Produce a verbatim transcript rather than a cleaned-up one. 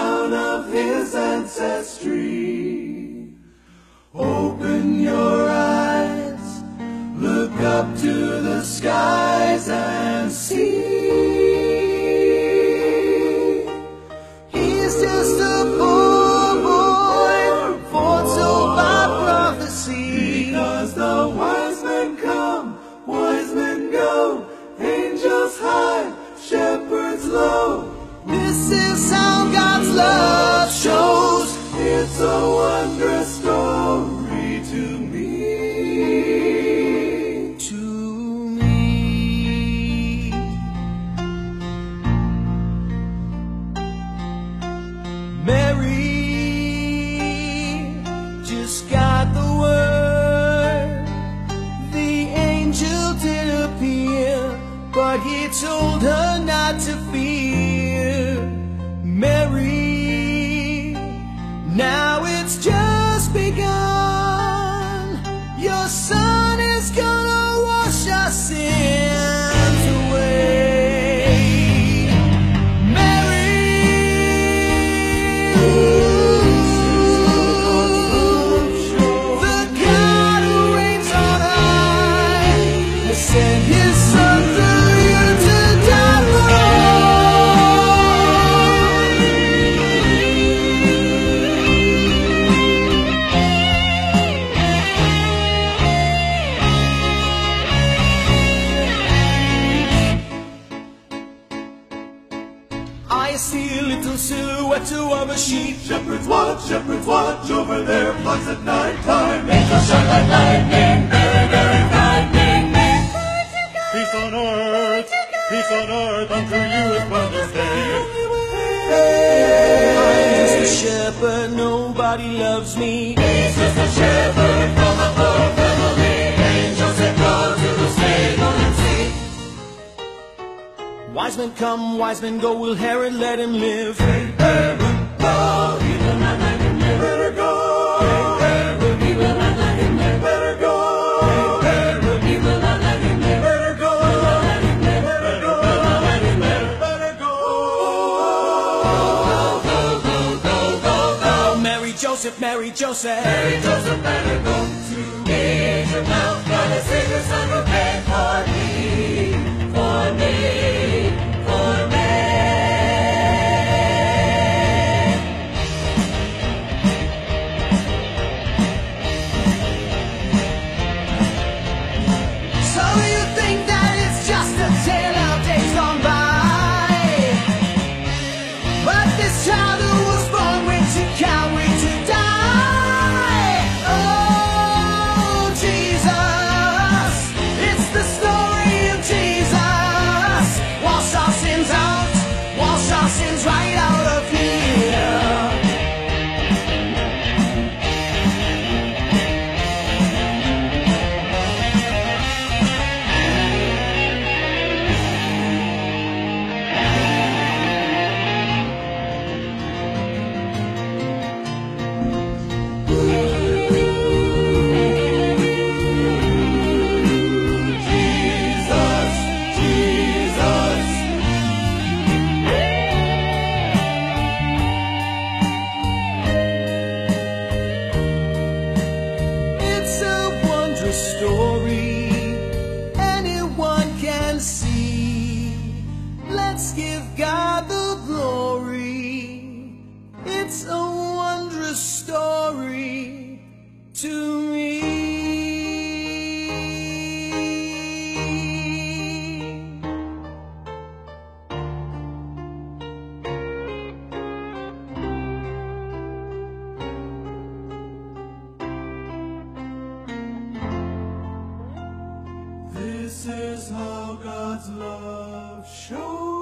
down of his ancestry. Open your eyes, look up to the skies and see. He's just a poor boy, foretold by prophecy. Because the wise men come, wise men go, angels high, shepherds low. This is how God's love shows. It's a wondrous story to me. To me. Mary just got the word. The angel did appear, but he told her not to fear. Mary, now it's just begun. Your son is gonna wash our sins away. Mary, the God who reigns on high has sent his son through you to die for I see a little silhouette of a sheep. Shepherds watch, shepherds watch over their flocks at night time. Angels shine like lightning, very, very frightening me. Peace on earth, peace on earth, unto you is born this day. I'm just a shepherd, nobody loves me. He's just a shepherd from a poor family. Angels said go to the stable and see. Wise men come, wise men go, will Herod let him live? Herod, go, he will not let him live. Better go. Herod, he will not let him live. Better go. Herod, he will not let him live. Better go. Better go. Let him live. Better go. Go, go, go, go, go. Mary, Joseph, Mary, Joseph. Mary, Joseph, better go to Egypt now. God has saved his son who paid for me, for me. Story anyone can see. Let's give God the glory. It's a wondrous story to me. This is how God's love shows.